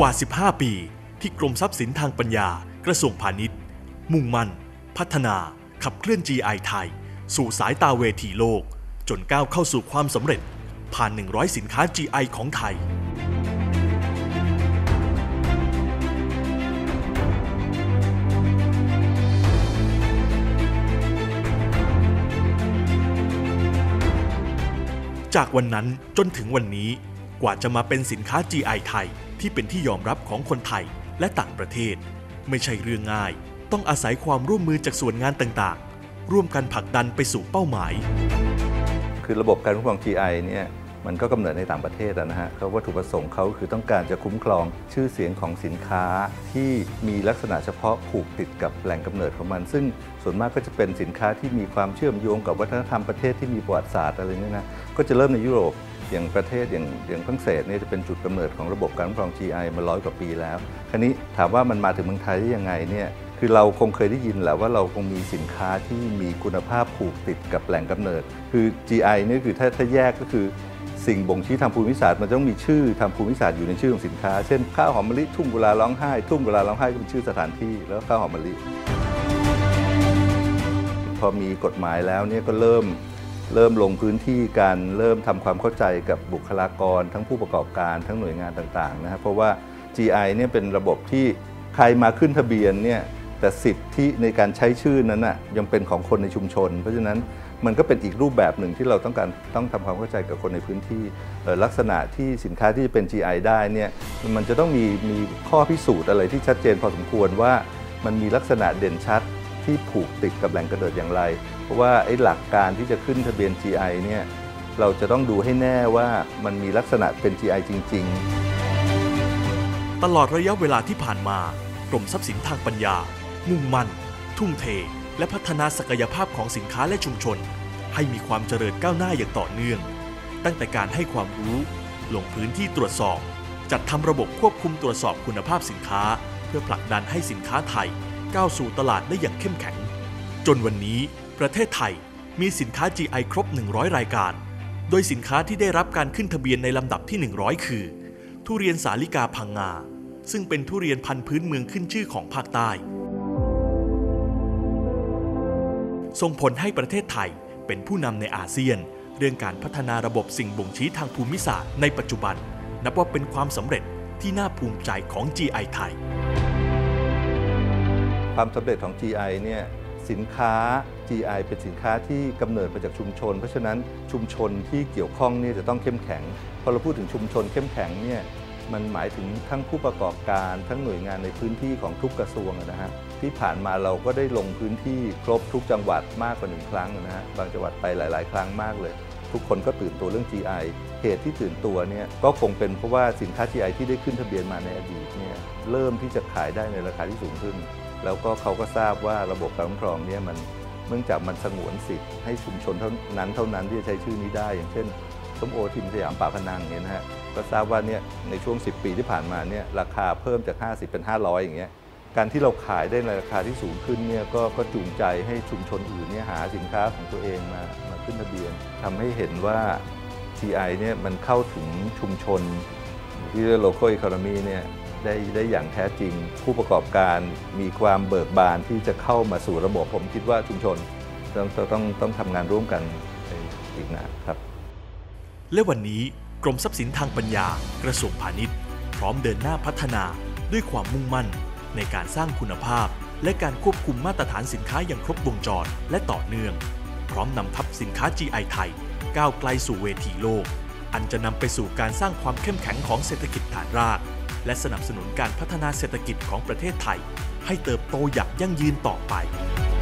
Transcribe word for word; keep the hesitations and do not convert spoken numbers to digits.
ว่า สิบห้า ปีที่กรมทรัพย์สินทางปัญญากระทรวงพาณิชย์มุ่งมั่นพัฒนาขับเคลื่อน จี ไอ ไทยสู่สายตาเวทีโลกจนก้าวเข้าสู่ความสำเร็จผ่าน หนึ่งร้อย สินค้า จี ไอ ของไทยจากวันนั้นจนถึงวันนี้กว่าจะมาเป็นสินค้า จี ไอ ไทยที่เป็นที่ยอมรับของคนไทยและต่างประเทศไม่ใช่เรื่องง่ายต้องอาศัยความร่วมมือจากส่วนงานต่างๆร่วมกันผลักดันไปสู่เป้าหมายคือระบบการคุ้มครอง จี ไอ เนี่ยมันก็กำเนิดในต่างประเทศนะฮะเขาวัตถุประสงค์เขาคือต้องการจะคุ้มครองชื่อเสียงของสินค้าที่มีลักษณะเฉพาะผูกติดกับแหล่งกำเนิดของมันซึ่งส่วนมากก็จะเป็นสินค้าที่มีความเชื่อมโยงกับวัฒนธรรมประเทศที่มีประวัติศาสตร์อะไรนี่นะก็จะเริ่มในยุโรปอย่างประเทศอย่างอย่างฝรั่งเศสเนี่ยจะเป็นจุดกำเนิดของระบบการคุ้มครอง จี ไอ มาร้อยกว่าปีแล้วคราวนี้ถามว่ามันมาถึงเมืองไทยได้ยังไงเนี่ยคือเราคงเคยได้ยินแหละว่าเราคงมีสินค้าที่มีคุณภาพผูกติดกับแหล่งกำเนิดคือ จี ไอ นี่คือถ้าถ้าแยกก็คือสิ่งบ่งชี้ทางภูมิศาสตร์มันต้องมีชื่อทางภูมิศาสตร์อยู่ในชื่อของสินค้าเช่นข้าวหอมมะลิทุ่งกุลาร้องไห้ทุ่งกุลาร้องไห้ก็เป็นชื่อสถานที่แล้วข้าวหอมมะลิพอมีกฎหมายแล้วเนี่ยก็เริ่มเริ่มลงพื้นที่การเริ่มทำความเข้าใจกับบุคลากรทั้งผู้ประกอบการทั้งหน่วยงานต่างๆนะครับเพราะว่า จี ไอ เนี่ยเป็นระบบที่ใครมาขึ้นทะเบียนเนี่ยแต่สิทธิในการใช้ชื่อนั้นน่ะยังเป็นของคนในชุมชนเพราะฉะนั้นมันก็เป็นอีกรูปแบบหนึ่งที่เราต้องการต้องทำความเข้าใจกับคนในพื้นที่ลักษณะที่สินค้าที่จะเป็น จี ไอ ได้เนี่ยมันจะต้องมีมีข้อพิสูจน์อะไรที่ชัดเจนพอสมควรว่ามันมีลักษณะเด่นชัดที่ผูกติดกับแหล่งกำเนิดอย่างไรเพราะว่าไอ้หลักการที่จะขึ้นทะเบียน จี ไอ เนี่ยเราจะต้องดูให้แน่ว่ามันมีลักษณะเป็น จี ไอ จริงๆตลอดระยะเวลาที่ผ่านมากรมทรัพย์สินทางปัญญามุ่งมั่นทุ่มเทและพัฒนาศักยภาพของสินค้าและชุมชนให้มีความเจริญก้าวหน้าอย่างต่อเนื่องตั้งแต่การให้ความรู้ลงพื้นที่ตรวจสอบจัดทำระบบควบคุมตรวจสอบคุณภาพสินค้าเพื่อผลักดันให้สินค้าไทยก้าวสู่ตลาดได้อย่างเข้มแข็งจนวันนี้ประเทศไทยมีสินค้า จี ไอ ครบหนึ่งร้อยรายการโดยสินค้าที่ได้รับการขึ้นทะเบียนในลำดับที่หนึ่งร้อยคือทุเรียนสาลิกาพังงาซึ่งเป็นทุเรียนพันธุ์พื้นเมืองขึ้นชื่อของภาคใต้ส่งผลให้ประเทศไทยเป็นผู้นำในอาเซียนเรื่องการพัฒนาระบบสิ่งบ่งชี้ทางภูมิศาสตร์ในปัจจุบันนับว่าเป็นความสำเร็จที่น่าภูมิใจของ จี ไอ ไทยความสำเร็จของ จี ไอ เนี่ยสินค้า จี ไอ เป็นสินค้าที่กำเนิดมาจากชุมชนเพราะฉะนั้นชุมชนที่เกี่ยวข้องเนี่ยจะต้องเข้มแข็งพอเราพูดถึงชุมชนเข้มแข็งเนี่ยมันหมายถึงทั้งผู้ประกอบการทั้งหน่วยงานในพื้นที่ของทุกกระทรวงนะฮะที่ผ่านมาเราก็ได้ลงพื้นที่ครบทุกจังหวัดมากกว่าหนึ่งครั้งนะฮะบางจังหวัดไปหลายๆครั้งมากเลยทุกคนก็ตื่นตัวเรื่อง จี ไอ เหตุที่ตื่นตัวเนี่ยก็คงเป็นเพราะว่าสินค้า จี ไอ ที่ได้ขึ้นทะเบียนมาในอดีตเนี่ยเริ่มที่จะขายได้ในราคาที่สูงขึ้นแล้วก็เขาก็ทราบว่าระบบการคุ้มครองเนี่ยมันเนื่องจากมันสงวนสิทธิ์ให้ชุมชนเท่านั้นเท่านั้นที่จะใช้ชื่อนี้ได้อย่างเช่นส้มโอทิมสยามป่าพนังเนี่ยนะฮะก็ทราบว่าเนี่ยในช่วงสิบปีที่ผ่านมาเนี่ยราคาเพิ่มจากห้าสิบเป็นห้าร้อยอย่างเงี้ยการที่เราขายได้ในราคาที่สูงขึ้นเนี่ยก็ก็จูงใจให้ชุมชนอื่นเนี่ยหาสินค้าของตัวเองมามาขึ้นทะเบียนทำให้เห็นว่า จี ไอ เนี่ยมันเข้าถึงชุมชนที่เรียก local economy เนี่ยได้ได้อย่างแท้จริงผู้ประกอบการมีความเบิกบานที่จะเข้ามาสู่ระบบผมคิดว่าชุมชนต้องต้องต้องทำงานร่วมกันอีกนะครับและวันนี้กรมทรัพย์สินทางปัญญากระทรวงพาณิชย์พร้อมเดินหน้าพัฒนาด้วยความมุ่งมั่นในการสร้างคุณภาพและการควบคุมมาตรฐานสินค้าอย่างครบวงจรและต่อเนื่องพร้อมนำทัพสินค้า จี ไอ ไทยก้าวไกลสู่เวทีโลกอันจะนำไปสู่การสร้างความเข้มแข็งของเศรษฐกิจฐานรากและสนับสนุนการพัฒนาเศรษฐกิจของประเทศไทยให้เติบโตอย่างยั่งยืนต่อไป